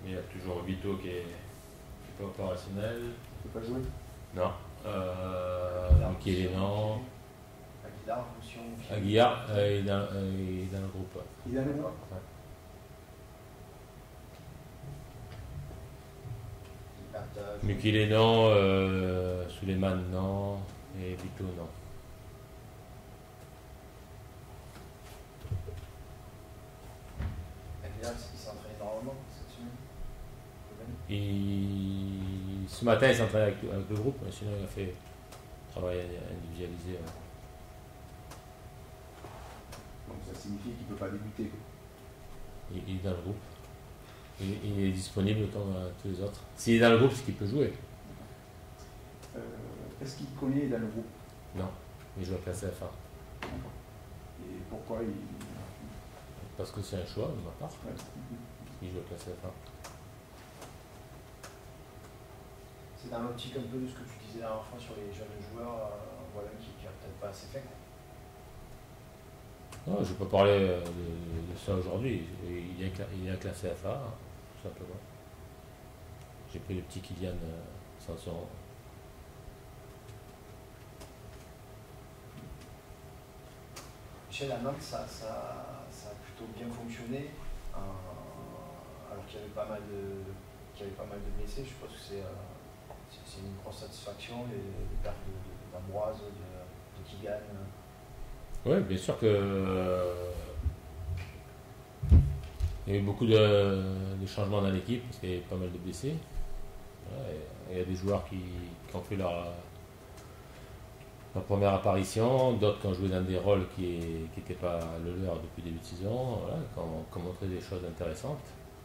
il y a toujours Vito qui est pas opérationnel. Tu peux pas jouer? Non. Michele, non. Aguilar, Roussillon. Aguilar, il est dans le groupe. Ouais. Il est à nouveau? Ouais. Michele, non. Suleiman, non. Et Vito, non. Aguilar, il s'entraîne énormément cette semaine. Ce matin, il s'entraîne avec le groupe, mais sinon il a fait travail individualisé. Ouais. Donc ça signifie qu'il ne peut pas débuter, quoi. Il est dans le groupe. Il est disponible comme tous les autres. S'il est dans le groupe, c'est qu'il peut jouer. Est-ce qu'il connaît dans le groupe? Non, il joue avec la CFA. Et pourquoi il... Parce que c'est un choix de ma part. Ouais. Il joue avec la CFA. C'est dans l'optique un peu de ce que tu disais la dernière fois sur les jeunes joueurs, voilà, qui n'a peut-être pas assez fait. Non, je ne vais pas parler de ça aujourd'hui. Il est avec la CFA, tout simplement. J'ai pris le petit Kylian Sanson. Michel, à Nantes, ça a plutôt bien fonctionné, alors qu'il y avait pas mal de blessés. Je pense que c'est une grosse satisfaction, les pertes d'Ambroise, de Kigan. Oui, bien sûr que il y a eu beaucoup de changements dans l'équipe, parce qu'il y avait pas mal de blessés. Voilà, il y a des joueurs qui ont fait leur première apparition, d'autres qui ont joué dans des rôles qui n'étaient pas le leur depuis le début de saison, voilà, qui ont montré des choses intéressantes.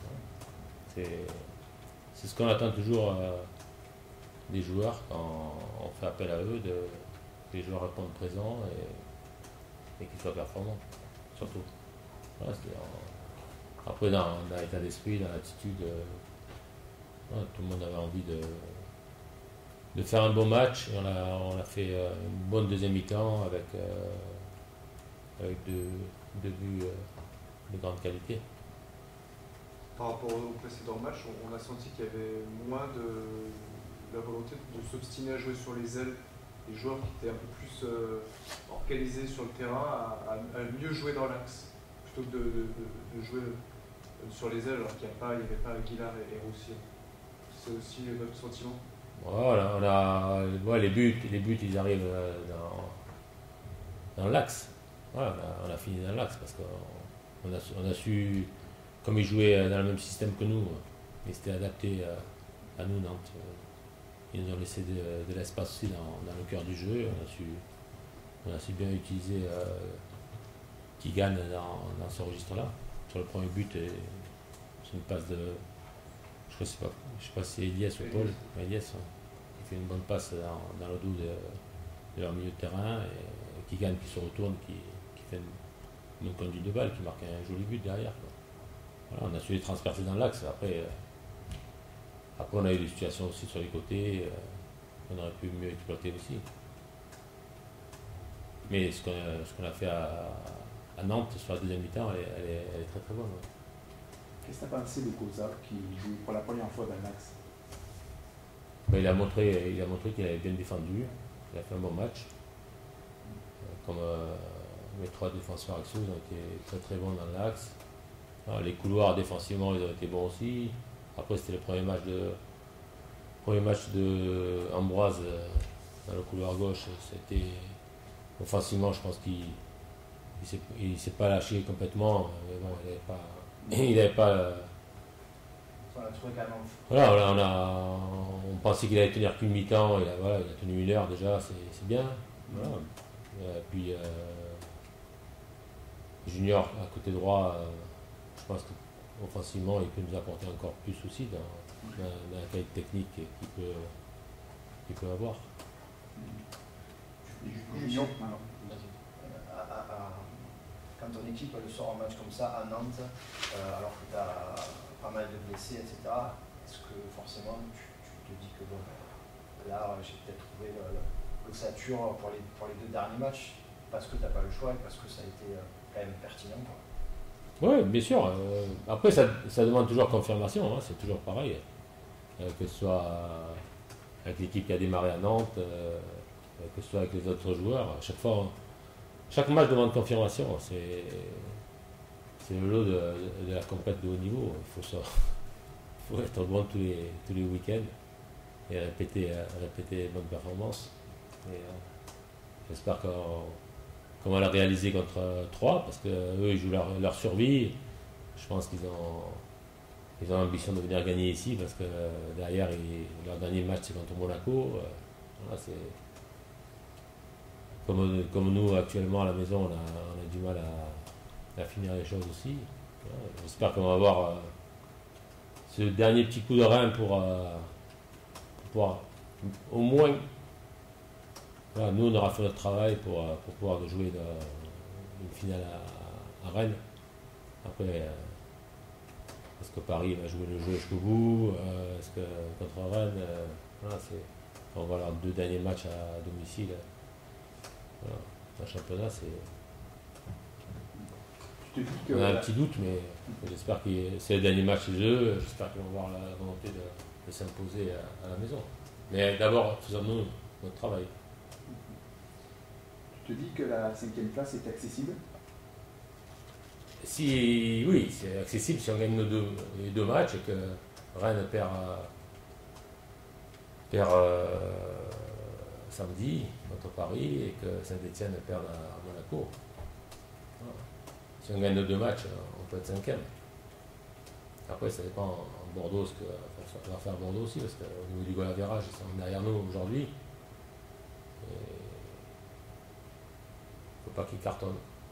C'est ce qu'on attend toujours des joueurs quand on fait appel à eux, que les joueurs répondent présents et qu'ils soient performants, surtout. Voilà, après, dans l'état d'esprit, dans l'attitude, tout le monde avait envie de faire un bon match, et on a fait une bonne deuxième mi-temps avec deux buts de grande qualité. Par rapport au précédent match, on a senti qu'il y avait moins de la volonté de s'obstiner à jouer sur les ailes. Les joueurs qui étaient un peu plus organisés sur le terrain à mieux jouer dans l'axe, plutôt que de jouer sur les ailes alors qu'il n'y avait pas Aguilar et Roussillon. C'est aussi notre sentiment. Voilà, les buts ils arrivent dans l'axe. Voilà, on a fini dans l'axe parce qu'on a su, comme ils jouaient dans le même système que nous, ils s'étaient adaptés à nous, Nantes. Ils nous ont laissé de l'espace aussi dans le cœur du jeu. On a su bien utiliser qui gagne dans ce registre-là. Sur le premier but, c'est une passe de. Je ne sais pas si c'est Elias ou Paul. Elias, il fait une bonne passe dans le dos de leur milieu de terrain. Et qui gagne, qui se retourne, qui fait une conduite de balle, qui marque un joli but derrière. Voilà, on a su les transpercer dans l'axe. Après, on a eu des situations aussi sur les côtés. On aurait pu mieux exploiter aussi. Mais ce qu'on a fait à Nantes sur la deuxième mi-temps, elle est très très bonne. Ouais. Qu'est-ce que tu as pensé de Koza qui joue pour la première fois dans l'axe? Il a montré qu'il avait bien défendu. Il a fait un bon match. Comme mes trois défenseurs axiaux, ils ont été très très bons dans l'axe. Les couloirs défensivement, ils ont été bons aussi. Après, c'était le premier match de Ambroise dans le couloir gauche. C'était offensivement, je pense qu'il s'est pas lâché complètement. Mais bon, il n'avait pas. On a trouvé quand même. Voilà, on pensait qu'il allait tenir qu'une mi-temps. Il a tenu 1 heure déjà, c'est bien. Voilà. Puis Junior à côté droit, je pense qu'offensivement, il peut nous apporter encore plus aussi dans la qualité technique qu'il peut avoir. Junior, quand ton équipe le sort un match comme ça à Nantes, alors que tu as pas mal de blessés, etc., est-ce que forcément tu te dis que bon, là j'ai peut-être trouvé l'ossature pour les 2 derniers matchs, parce que tu n'as pas le choix et parce que ça a été quand même pertinent, quoi. Oui, bien sûr. Après, ça demande toujours confirmation, hein, c'est toujours pareil. Que ce soit avec l'équipe qui a démarré à Nantes, que ce soit avec les autres joueurs. À chaque fois, chaque match demande confirmation. C'est le lot de la compète de haut niveau. Faut être bon tous les week-ends et répéter les bonnes performances. Et, j'espère qu'on va la réaliser contre Troyes, parce qu'eux, ils jouent leur survie. Je pense qu'ils ont l'ambition de venir gagner ici, parce que derrière, leur dernier match, c'est contre Monaco. Voilà, comme nous, actuellement, à la maison, on a du mal à finir les choses aussi. Voilà, j'espère qu'on va avoir ce dernier petit coup de rein pour pouvoir au moins. Voilà, nous, on aura fait notre travail pour pouvoir jouer une finale à Rennes. Après, est-ce que Paris va jouer le jeu jusqu'au bout? Est-ce que contre Rennes, voilà, on va avoir 2 derniers matchs à domicile. Voilà. Un championnat, on a un petit doute, mais j'espère que c'est le dernier match chez eux. J'espère qu'ils vont avoir la volonté de s'imposer à la maison. Mais d'abord, faisons-nous notre travail. Tu te dis que la 5e place est accessible? Oui, c'est accessible si on gagne les 2 matchs et que Rennes perd samedi contre Paris et que Saint-Etienne perd à Monaco. Voilà. Si on gagne nos 2 matchs, on peut être 5e. Après, ça dépend en Bordeaux ce que va faire Bordeaux aussi, parce qu'au niveau du goal average, ils sont derrière nous aujourd'hui. Il ne faut pas qu'ils cartonnent.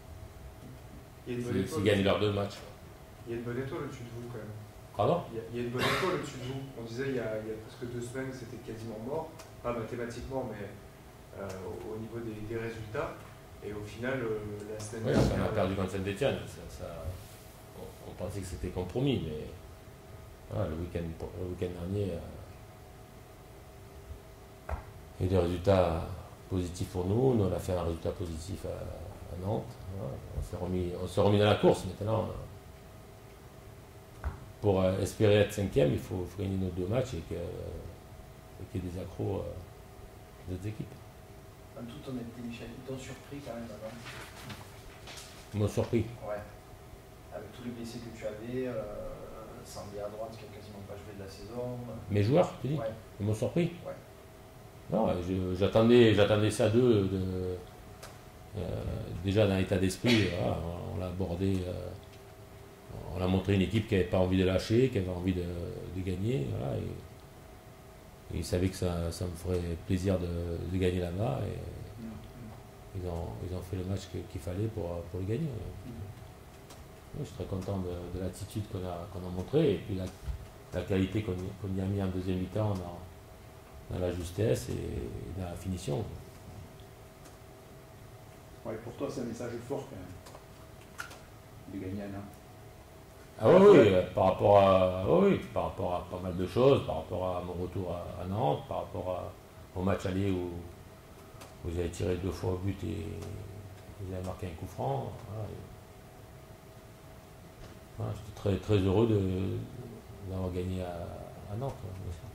S'ils gagnent leurs 2 matchs. Il y a une bonne étoile au-dessus de vous quand même. Pardon? Il y a une bonne étoile au-dessus de vous. On disait il y a presque 2 semaines que c'était quasiment mort. Pas mathématiquement, mais au niveau des résultats. Et au final, la semaine Oui, dernière. on a perdu contre Saint-Etienne. On pensait que c'était compromis, mais voilà, le week-end dernier, il y a eu des résultats positifs pour nous. Nous, on a fait un résultat positif à Nantes. Voilà. On s'est remis dans la course maintenant. Pour espérer être 5e, il faut gagner nos 2 matchs et qu'il y ait des accros des autres équipes. En toute honnêteté, Michel, ils t'ont surpris quand même avant. Ils m'ont surpris. Ouais. Avec tous les blessés que tu avais, Sambi à droite qui a quasiment pas joué de la saison. Mes joueurs, tu dis? Ouais. Ils m'ont surpris? Ouais. Non, j'attendais ça d'eux. Déjà dans l'état d'esprit, voilà, on l'a abordé. On a montré une équipe qui n'avait pas envie de lâcher, qui avait envie de gagner. Voilà, et ils savaient que ça me ferait plaisir de gagner là-bas. Et ils ont fait le match qu'il fallait pour le gagner. Je suis très content de l'attitude qu'on a montrée et puis la qualité qu'on y a mis en deuxième mi-temps dans la justesse et dans la finition. Ouais, pour toi, c'est un message fort quand même de gagner à Nantes. Ah oui, par rapport à pas mal de choses, par rapport à mon retour à Nantes, par rapport au match aller où vous avez tiré 2 fois au but et vous avez marqué un coup franc. Voilà, j'étais très, très heureux d'avoir gagné à Nantes. Bien sûr.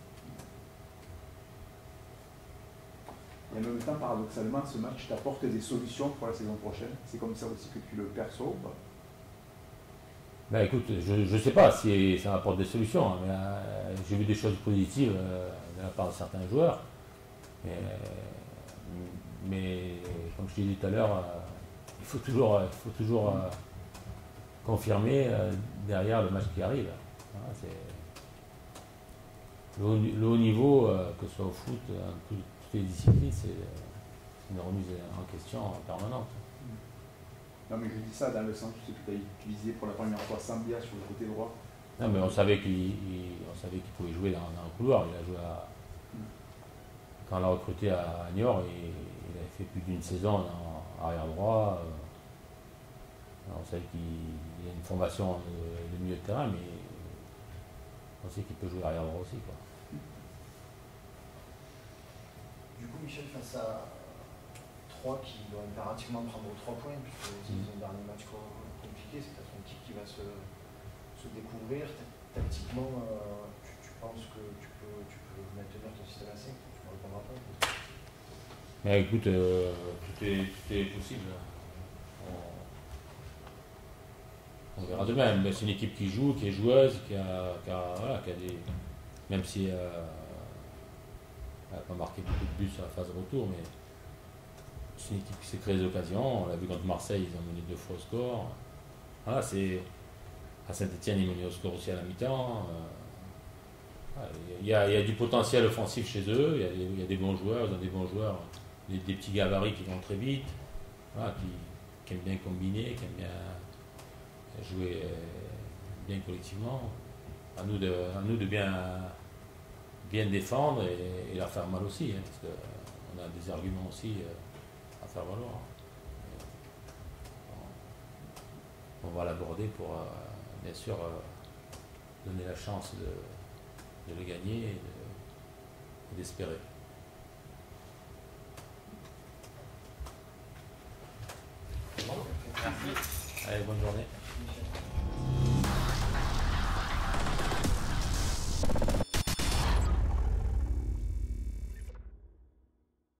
Et en même temps, paradoxalement, ce match t'apporte des solutions pour la saison prochaine. C'est comme ça aussi que tu le perçois ou pas? Ben écoute, je ne sais pas si ça m'apporte des solutions, hein, mais j'ai vu des choses positives de la part de certains joueurs. Mais comme je t'ai dit tout à l'heure, il faut toujours confirmer derrière le match qui arrive. Voilà, le haut niveau, que ce soit au foot, toutes les disciplines, c'est une remise en question permanente. Non, mais je dis ça dans le sens que tu as utilisé pour la première fois Sambia sur le côté droit. Non, mais on savait qu'il pouvait jouer dans le couloir. Il a joué quand on l'a recruté à Niort, il avait fait plus d'une saison en arrière droit. On savait qu'il a une formation de milieu de terrain, mais on sait qu'il peut jouer arrière droit aussi, quoi. Du coup, Michel, face à Troyes qui doit impérativement prendre 3 points, puisque s'ils ont un dernier match compliqué, c'est peut-être une équipe qui va se découvrir. Tactiquement, tu penses que tu peux maintenir ton système à 5, tu ne répondras pas. Mais écoute, tout est possible. On verra demain. Mais c'est une équipe qui joue, qui est joueuse, qui a des. Même si elle n'a pas marqué beaucoup de buts sur la phase de retour, mais c'est une équipe qui s'est créée des occasions. On l'a vu contre Marseille, ils ont mené 2 fois au score. Voilà, c'est. À Saint-Etienne, ils menaient au score aussi à la mi-temps. Il y a du potentiel offensif chez eux, il y a des bons joueurs, ils ont des bons joueurs, des petits gabarits qui vont très vite, voilà, qui aiment bien combiner, qui aiment bien jouer bien collectivement. À nous de bien défendre et leur faire mal aussi, hein, parce qu'on a des arguments aussi à faire valoir. On va l'aborder pour bien sûr donner la chance de le gagner et d'espérer. Merci. Allez, bonne journée.